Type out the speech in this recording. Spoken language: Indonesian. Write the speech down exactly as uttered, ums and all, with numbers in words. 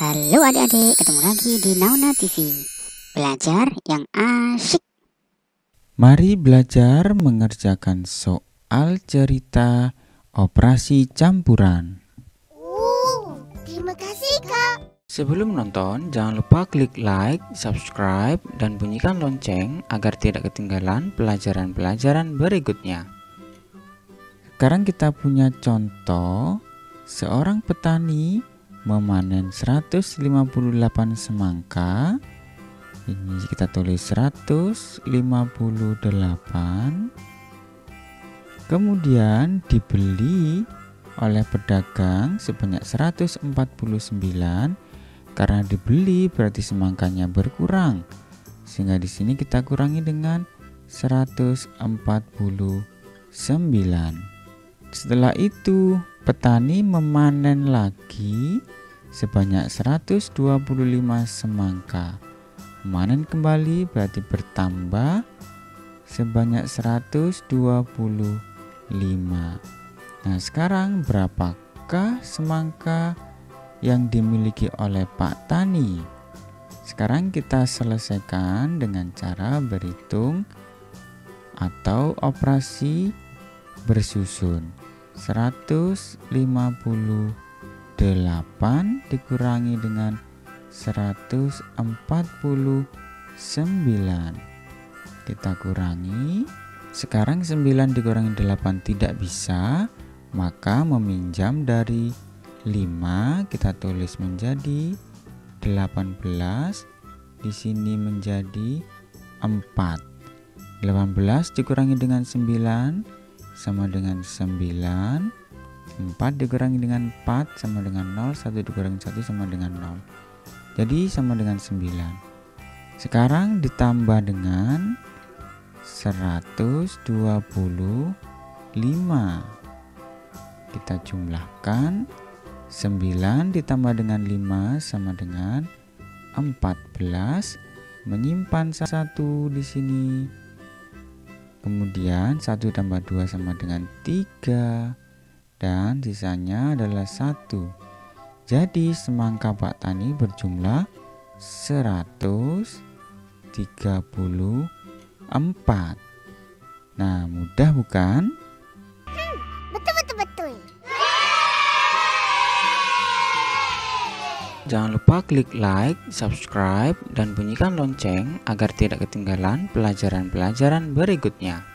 Halo adik-adik, ketemu lagi di Nauna T V. Belajar yang asyik. Mari belajar mengerjakan soal cerita operasi campuran. Uh, terima kasih Kak. Sebelum nonton, jangan lupa klik like, subscribe, dan bunyikan lonceng agar tidak ketinggalan pelajaran-pelajaran berikutnya. Sekarang kita punya contoh, seorang petani memanen seratus lima puluh delapan semangka. Ini kita tulis seratus lima puluh delapan. Kemudian dibeli oleh pedagang sebanyak seratus empat puluh sembilan. Karena dibeli berarti semangkanya berkurang. Sehingga di sini kita kurangi dengan seratus empat puluh sembilan. Setelah itu petani memanen lagi sebanyak seratus dua puluh lima semangka. Memanen kembali berarti bertambah sebanyak seratus dua puluh lima. Nah, sekarang berapakah semangka yang dimiliki oleh Pak Tani? Sekarang kita selesaikan dengan cara berhitung atau operasi bersusun. seratus lima puluh delapan dikurangi dengan seratus empat puluh sembilan. Kita kurangi. Sekarang sembilan dikurangi delapan tidak bisa, maka meminjam dari lima kita tulis menjadi delapan belas. Di sini menjadi empat. delapan belas dikurangi dengan sembilan sama dengan sembilan. empat dikurangi dengan empat sama dengan nol. satu dikurangi satu sama dengan nol. Jadi sama dengan sembilan. Sekarang ditambah dengan seratus dua puluh lima. Kita jumlahkan. sembilan ditambah dengan lima sama dengan empat belas. Menyimpan satu di sini. Kemudian satu tambah dua sama dengan tiga. Dan sisanya adalah satu. Jadi semangka Pak Tani berjumlah seratus tiga puluh empat. Nah, mudah bukan? Hmm, betul betul betul. Jangan lupa klik like, subscribe, dan bunyikan lonceng agar tidak ketinggalan pelajaran-pelajaran berikutnya.